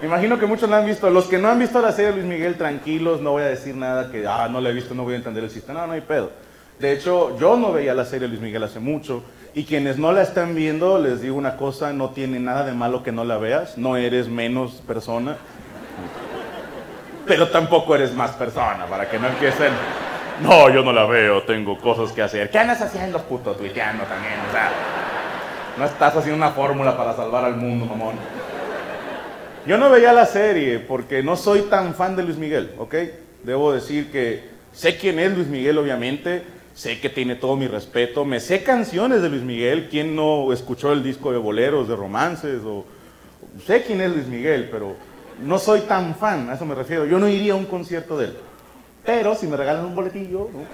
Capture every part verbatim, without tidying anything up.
Me imagino que muchos la han visto. Los que no han visto la serie de Luis Miguel, tranquilos, no voy a decir nada que, ah, no la he visto, no voy a entender el sistema. No, no hay pedo. De hecho, yo no veía la serie de Luis Miguel hace mucho. Y quienes no la están viendo, les digo una cosa, no tiene nada de malo que no la veas. No eres menos persona. Pero tampoco eres más persona, para que no empiecen. No, yo no la veo, tengo cosas que hacer. ¿Qué andas haciendo, puto? Tuiteando también, o sea. No estás haciendo una fórmula para salvar al mundo, mamón. Yo no veía la serie porque no soy tan fan de Luis Miguel, ¿ok? Debo decir que sé quién es Luis Miguel, obviamente. Sé que tiene todo mi respeto. Me sé canciones de Luis Miguel. ¿Quién no escuchó el disco de boleros, de romances? O... Sé quién es Luis Miguel, pero no soy tan fan, a eso me refiero. Yo no iría a un concierto de él. Pero si me regalan un boletillo, ¿no?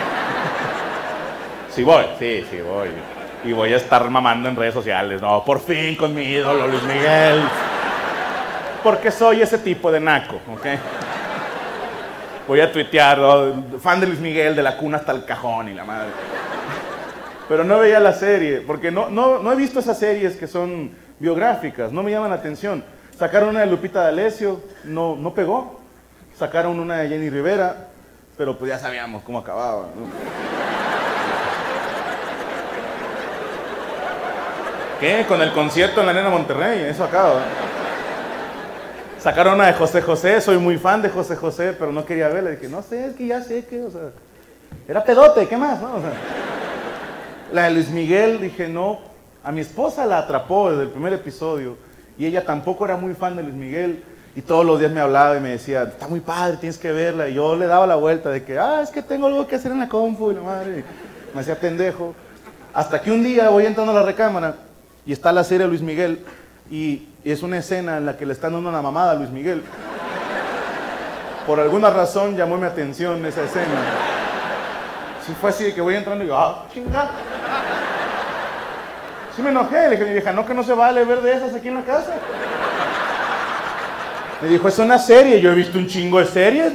Sí voy, sí, sí voy. Y voy a estar mamando en redes sociales. No, por fin con mi ídolo Luis Miguel. Porque soy ese tipo de naco, ¿ok? Voy a tuitear, ¿no? Fan de Luis Miguel, de la cuna hasta el cajón y la madre. Pero no veía la serie, porque no, no, no he visto esas series que son biográficas, no me llaman la atención. Sacaron una de Lupita D'Alessio, no, no pegó. Sacaron una de Jenny Rivera, pero pues ya sabíamos cómo acababa, ¿no? ¿Qué? Con el concierto en la Arena Monterrey, eso acaba. Sacaron una de José José, soy muy fan de José José, pero no quería verla. Dije, no sé, es que ya sé que, o sea, era pedote, ¿qué más? ¿No? O sea, la de Luis Miguel, dije, no, a mi esposa la atrapó desde el primer episodio y ella tampoco era muy fan de Luis Miguel y todos los días me hablaba y me decía, está muy padre, tienes que verla. Y yo le daba la vuelta de que, ah, es que tengo algo que hacer en la compu y la madre, y me hacía pendejo. Hasta que un día voy entrando a la recámara y está la serie de Luis Miguel y es una escena en la que le están dando una mamada a Luis Miguel. Por alguna razón llamó mi atención esa escena. Sí fue así de que voy entrando y digo, ah, chingada. Sí me enojé, le dije a mi vieja, no, que no se vale ver de esas aquí en la casa. Me dijo, es una serie, yo he visto un chingo de series.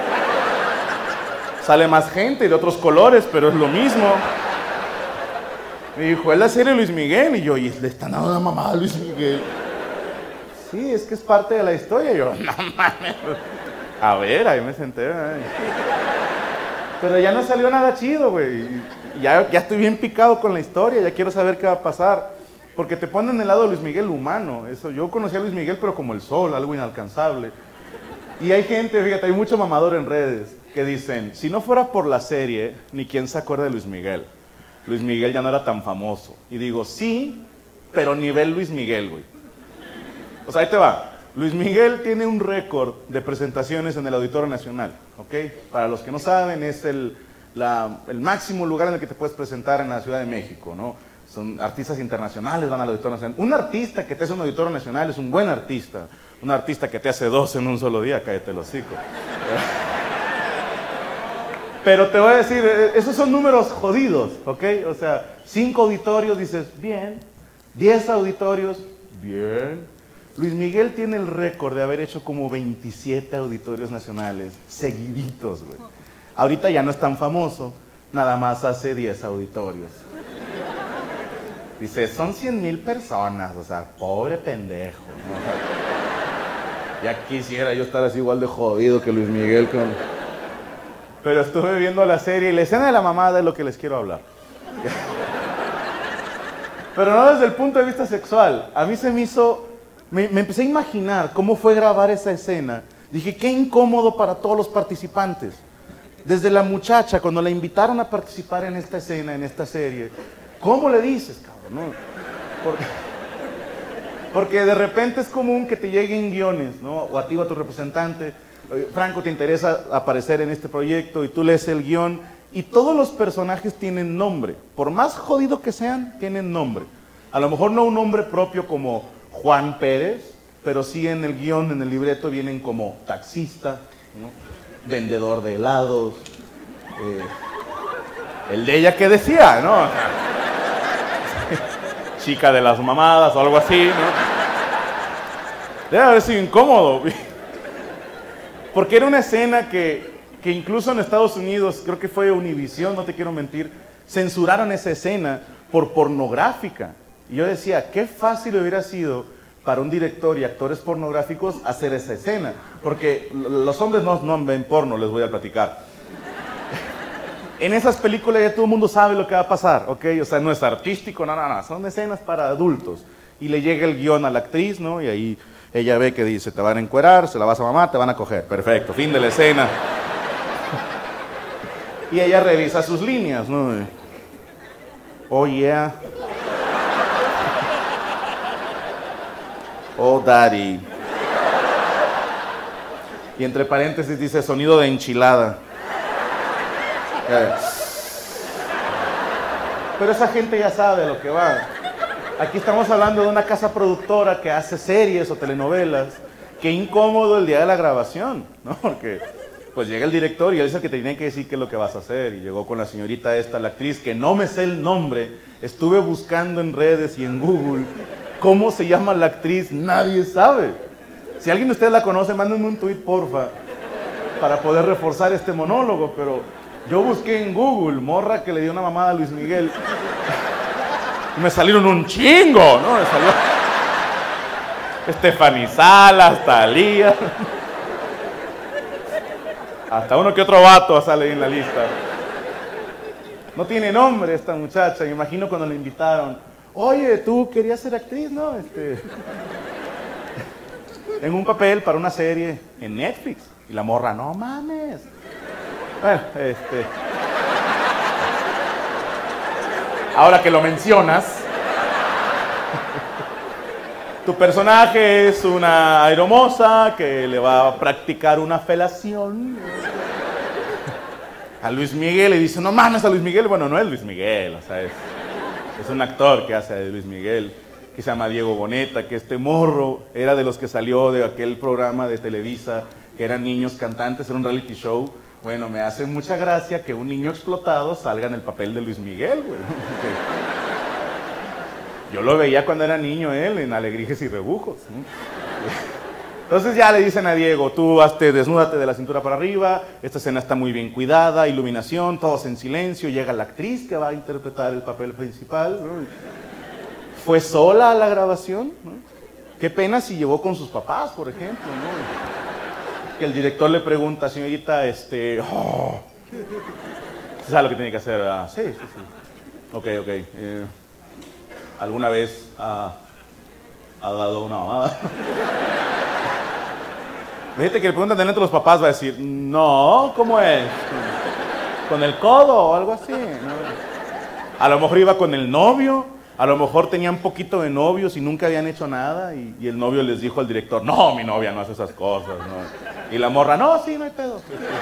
Sale más gente y de otros colores, pero es lo mismo. Me dijo, es la serie de Luis Miguel. Y yo, y le están dando una mamada a Luis Miguel. Sí, es que es parte de la historia. Y yo, no mames. A ver, ahí me senté. Ay. Pero ya no salió nada chido, güey. Ya, ya estoy bien picado con la historia, ya quiero saber qué va a pasar. Porque te ponen el lado de Luis Miguel humano. Eso, yo conocí a Luis Miguel, pero como el sol, algo inalcanzable. Y hay gente, fíjate, hay mucho mamador en redes que dicen, si no fuera por la serie, ni quién se acuerda de Luis Miguel. Luis Miguel ya no era tan famoso. Y digo, sí, pero nivel Luis Miguel, güey. O sea, ahí te va. Luis Miguel tiene un récord de presentaciones en el Auditorio Nacional, ¿ok? Para los que no saben, es el, la, el máximo lugar en el que te puedes presentar en la Ciudad de México, ¿no? Son artistas internacionales, van al Auditorio Nacional. Un artista que te hace un Auditorio Nacional es un buen artista. Un artista que te hace dos en un solo día, cállate el hocico. Pero te voy a decir, esos son números jodidos, ¿ok? O sea, cinco auditorios, dices, bien. Diez auditorios, bien. Luis Miguel tiene el récord de haber hecho como veintisiete auditorios nacionales, seguiditos, güey. Ahorita ya no es tan famoso, nada más hace diez auditorios. Dice, son cien mil personas, o sea, pobre pendejo, ¿no? O sea, ya quisiera yo estar así igual de jodido que Luis Miguel con... Pero estuve viendo la serie y la escena de la mamada es lo que les quiero hablar. Pero no desde el punto de vista sexual. A mí se me hizo... Me, me empecé a imaginar cómo fue grabar esa escena. Dije, qué incómodo para todos los participantes. Desde la muchacha, cuando la invitaron a participar en esta escena, en esta serie, ¿cómo le dices, cabrón? ¿No? Porque, porque de repente es común que te lleguen guiones, ¿no? O a ti o a tu representante. Franco, te interesa aparecer en este proyecto y tú lees el guión y todos los personajes tienen nombre. Por más jodido que sean, tienen nombre. A lo mejor no un nombre propio como Juan Pérez, pero sí en el guión, en el libreto vienen como taxista, ¿no? Vendedor de helados, eh, el de ella que decía, ¿no? Chica de las mamadas o algo así, ¿no? Debe haber sido incómodo. Porque era una escena que, que incluso en Estados Unidos, creo que fue Univisión, no te quiero mentir, censuraron esa escena por pornográfica. Y yo decía, qué fácil hubiera sido para un director y actores pornográficos hacer esa escena. Porque los hombres no, no ven porno, les voy a platicar. En esas películas ya todo el mundo sabe lo que va a pasar, ¿ok? O sea, no es artístico, no, no, no, son escenas para adultos. Y le llega el guión a la actriz, ¿no? Y ahí ella ve que dice, te van a encuerar, se la vas a mamar, te van a coger. Perfecto, fin de la escena. Y ella revisa sus líneas, ¿no? Oh, yeah. Oh, daddy. Y entre paréntesis dice, sonido de enchilada. Pero esa gente ya sabe lo que va. Aquí estamos hablando de una casa productora que hace series o telenovelas. Qué incómodo el día de la grabación, ¿no? Porque pues llega el director y él es el que te tiene que decir qué es lo que vas a hacer. Y llegó con la señorita esta, la actriz, que no me sé el nombre. Estuve buscando en redes y en Google cómo se llama la actriz, nadie sabe. Si alguien de ustedes la conoce, mándenme un tuit, porfa, para poder reforzar este monólogo. Pero yo busqué en Google, morra que le dio una mamada a Luis Miguel. Y me salieron un chingo, ¿no? Me salió Stephanie Salas, Thalía. Hasta uno que otro vato sale ahí en la lista. No tiene nombre esta muchacha. Me imagino cuando le invitaron. Oye, tú querías ser actriz, ¿no? Este... en un papel para una serie en Netflix. Y la morra, no mames. Bueno, este... ahora que lo mencionas, tu personaje es una aeromoza que le va a practicar una felación a Luis Miguel y dice, no mames, a Luis Miguel. Bueno, no es Luis Miguel, o sea, es, es un actor que hace de Luis Miguel, que se llama Diego Boneta, que este morro era de los que salió de aquel programa de Televisa, que eran niños cantantes, era un reality show. Bueno, me hace mucha gracia que un niño explotado salga en el papel de Luis Miguel, güey. Yo lo veía cuando era niño él, en Alebrijes y Rebujos, ¿no? Entonces ya le dicen a Diego, tú hazte, desnúdate de la cintura para arriba, esta escena está muy bien cuidada, iluminación, todos en silencio, llega la actriz que va a interpretar el papel principal, ¿no? Fue sola a la grabación, ¿no? Qué pena si llevó con sus papás, por ejemplo, ¿no? Que el director le pregunta, señorita, este, oh, ¿sabe lo que tiene que hacer? Ah, sí, sí, sí. Ok, ok. Eh, ¿Alguna vez ha, ha dado una mamada? Fíjate que le preguntan delante de los papás, va a decir, no, ¿cómo es? ¿Con el codo o algo así? ¿No? A lo mejor iba con el novio, a lo mejor tenían poquito de novios y nunca habían hecho nada, y, y el novio les dijo al director, no, mi novia no hace esas cosas, ¿no? Y la morra, no, sí, no hay pedo.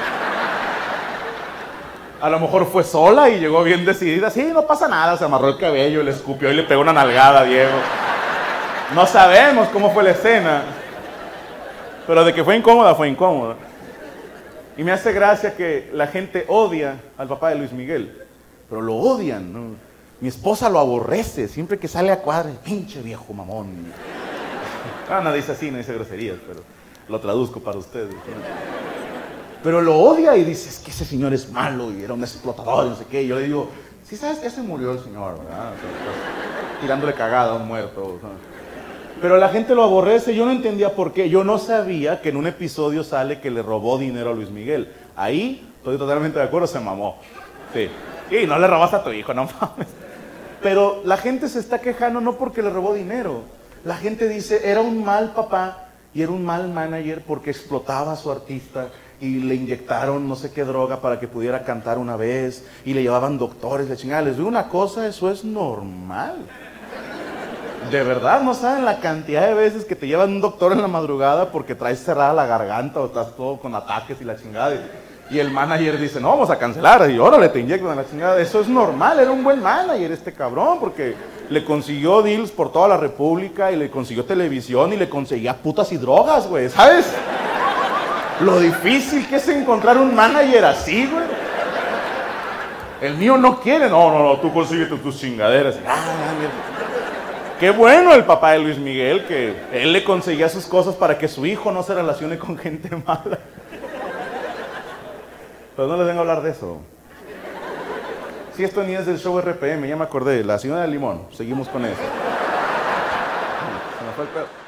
A lo mejor fue sola y llegó bien decidida, sí, no pasa nada, se amarró el cabello, le escupió y le pegó una nalgada a Diego. No sabemos cómo fue la escena, pero de que fue incómoda, fue incómoda. Y me hace gracia que la gente odia al papá de Luis Miguel, pero lo odian, ¿no? Mi esposa lo aborrece, siempre que sale a cuadra, pinche viejo mamón. Ah, no dice así, no dice groserías, pero lo traduzco para ustedes, ¿no? Pero lo odia y dice, es que ese señor es malo y era un explotador y no sé qué. Y yo le digo, sí sabes que se murió el señor, ¿verdad? O sea, estás tirándole cagada a un muerto, ¿sabes? Pero la gente lo aborrece, yo no entendía por qué. Yo no sabía que en un episodio sale que le robó dinero a Luis Miguel. Ahí, estoy totalmente de acuerdo, se mamó. Sí. Y no le robaste a tu hijo, no mames. Pero la gente se está quejando no porque le robó dinero. La gente dice, era un mal papá y era un mal manager porque explotaba a su artista y le inyectaron no sé qué droga para que pudiera cantar una vez y le llevaban doctores, le chingada. Les digo una cosa, eso es normal. De verdad, no saben la cantidad de veces que te llevan un doctor en la madrugada porque traes cerrada la garganta o estás todo con ataques y la chingada. Y el manager dice, no, vamos a cancelar. Y órale, te inyectan a la chingada. Eso es normal, era un buen manager este cabrón porque le consiguió deals por toda la república y le consiguió televisión y le conseguía putas y drogas, güey, ¿sabes? Lo difícil que es encontrar un manager así, güey. El mío no quiere. No, no, no, tú consigues tus, tus chingaderas. Ah, mira. Qué bueno el papá de Luis Miguel, que él le conseguía sus cosas para que su hijo no se relacione con gente mala. Pero no les vengo a hablar de eso. Si esto ni es del show R P M, ya me acordé. La señora del limón. Seguimos con eso. Se me fue el pedo.